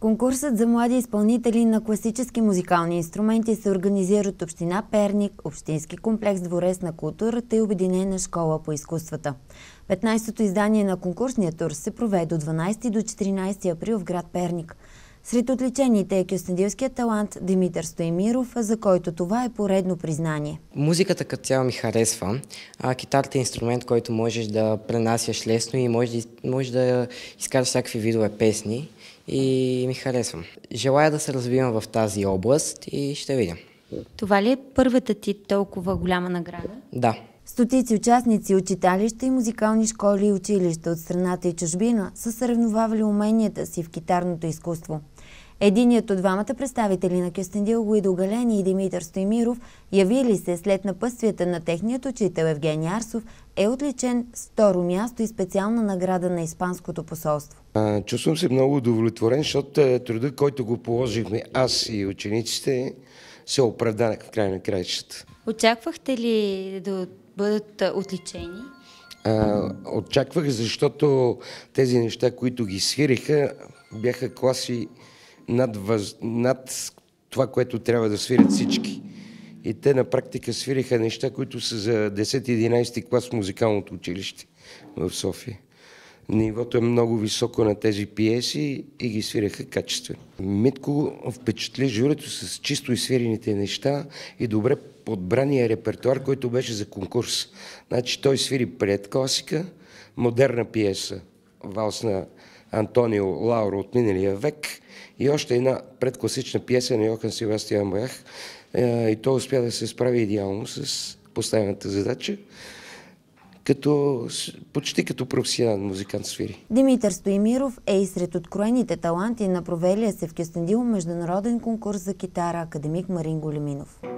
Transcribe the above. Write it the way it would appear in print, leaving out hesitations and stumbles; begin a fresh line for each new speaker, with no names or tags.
Конкурсът за млади изпълнители на класически музикални инструменти се организира от Община Перник, Общински комплекс Дворец на културата и Обединена школа по изкуствата. 15-то издание на конкурсния тур се проведе от 12 до 14 април в град Перник. Сред отличените е кюстендилският талант Димитър Стоимиров, за който това е поредно признание.
Музиката като цяло ми харесва. Китарата е инструмент, който можеш да пренасяш лесно и можеш да изкараш всякакви видове песни и ми харесвам. Желая да се развивам в тази област и ще видим.
Това ли е първата ти толкова голяма награда?
Да.
Стотици участници от читалища и музикални школи и училища от страната и чужбина са съревновавали уменията си в китарното изкуство. Единият от двамата представители на Кюстендил, Гуидо Галени и Димитър Стоимиров, явили се след напътствията на техният учител Евгений Арсов, е отличен с второ място и специална награда на Испанското посолство.
Чувствам се много удовлетворен, защото труда, който го положихме аз и учениците, се оправданах в края на краищата.
Очаквахте ли да бъдат отличени?
Очаквах, защото тези неща, които ги свириха, бяха класи над това, което трябва да свирят всички. И те на практика свириха неща, които са за 10-11 клас в музикалното училище в София. Нивото е много високо на тези пиеси и ги свиреха качествено. Митко впечатли журито с чисто изсвирените неща и добре подбрания репертуар, който беше за конкурс. Значи той свири предкласика, модерна пиеса, валс на Антонио Лауро от миналия век и още една предкласична пиеса на Йохан Себастиан Бах. И той успя да се справи идеално с поставената задача, почти като професионален музикант свири.
Димитър Стоимиров е и сред откроените таланти на провелия се в Кюстендил международен конкурс за китара академик Марин Големинов.